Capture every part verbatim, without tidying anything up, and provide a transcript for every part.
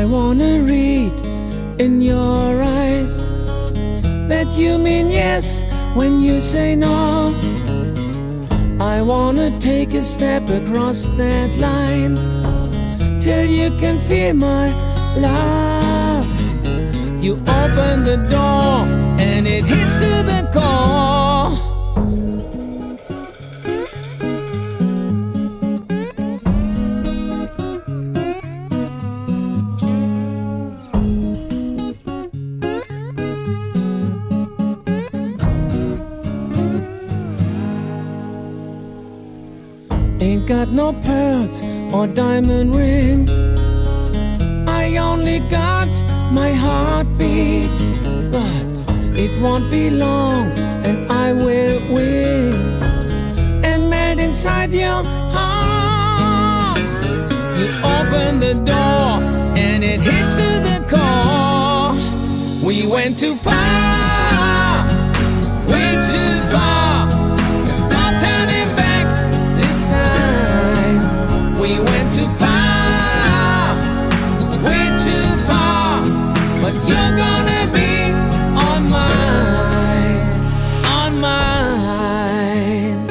I wanna read in your eyes that you mean yes when you say no. I wanna take a step across that line till you can feel my love. You open the door and it hits to the core. Ain't got no pearls or diamond rings, I only got my heartbeat. But it won't be long and I will win and melt inside your heart. You open the door and it hits to the core. We went too far, way too far. There's no turning back this time. We went too far, way too far. But you're gonna be on mine, on mine.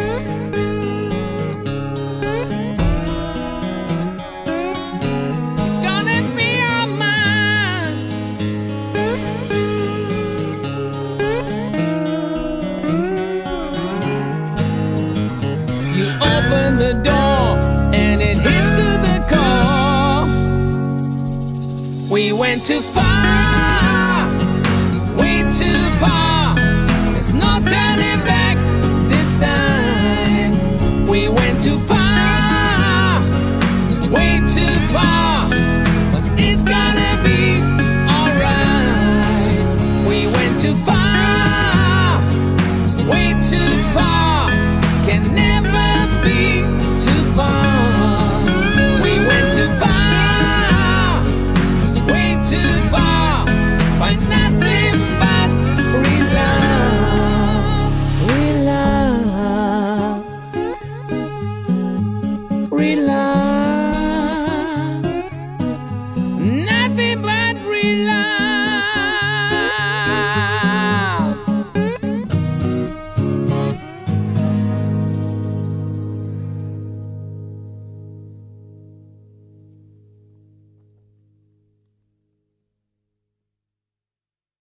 You're gonna be on mine. You open the door and it hits to the core. We went too far, way too far. There's no turning back this time. We went too far, way too far. But it's gonna be alright. We went too far, way too far. Can never be too far. We went too far, way too far. Find nothing but real love, real love, real love.